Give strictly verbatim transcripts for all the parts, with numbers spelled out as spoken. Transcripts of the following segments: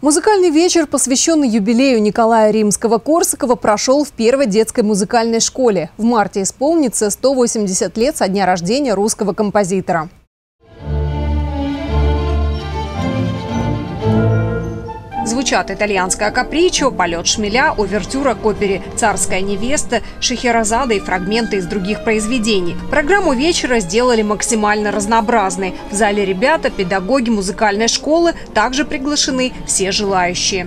Музыкальный вечер, посвященный юбилею Николая Римского-Корсакова, прошел в первой детской музыкальной школе. В марте исполнится сто восемьдесят лет со дня рождения русского композитора. Звучат итальянское капричо, полет шмеля, увертюра к опере «Царская невеста», Шехерезада и фрагменты из других произведений. Программу вечера сделали максимально разнообразной. В зале ребята, педагоги музыкальной школы, также приглашены все желающие.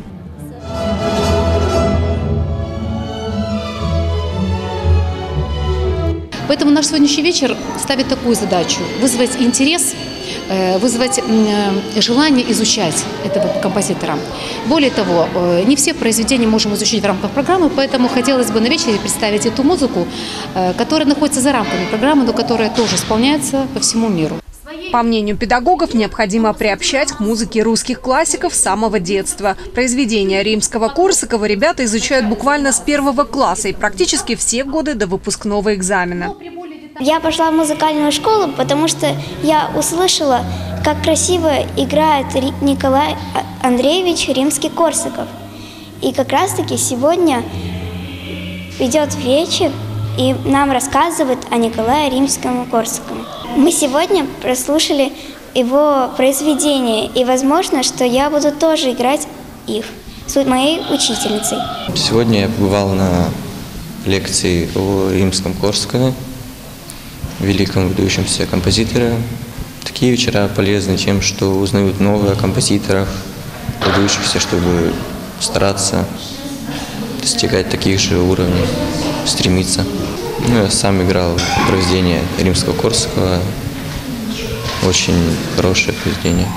Поэтому наш сегодняшний вечер ставит такую задачу – вызвать интерес, вызвать желание изучать этого композитора. Более того, не все произведения можем изучить в рамках программы, поэтому хотелось бы на вечере представить эту музыку, которая находится за рамками программы, но которая тоже исполняется по всему миру. По мнению педагогов, необходимо приобщать к музыке русских классиков с самого детства. Произведения Римского-Корсакова ребята изучают буквально с первого класса и практически все годы до выпускного экзамена. Я пошла в музыкальную школу, потому что я услышала, как красиво играет Николай Андреевич Римский-Корсаков. И как раз-таки сегодня идет вечер, и нам рассказывают о Николае Римском-Корсакове. Мы сегодня прослушали его произведения, и возможно, что я буду тоже играть их с моей учительницей. Сегодня я побывал на лекции о Римском-Корсакове, великом выдающемся композиторе. Такие вечера полезны тем, что узнают новые о композиторах, выдающихся, чтобы стараться достигать таких же уровней, стремиться. Ну, я сам играл произведение Римского-Корсакова, очень хорошее произведение.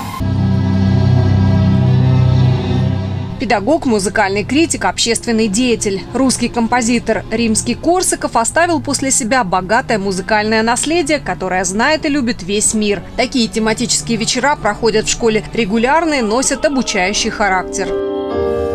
Педагог, музыкальный критик, общественный деятель. Русский композитор Римский-Корсаков оставил после себя богатое музыкальное наследие, которое знает и любит весь мир. Такие тематические вечера проходят в школе регулярно и носят обучающий характер.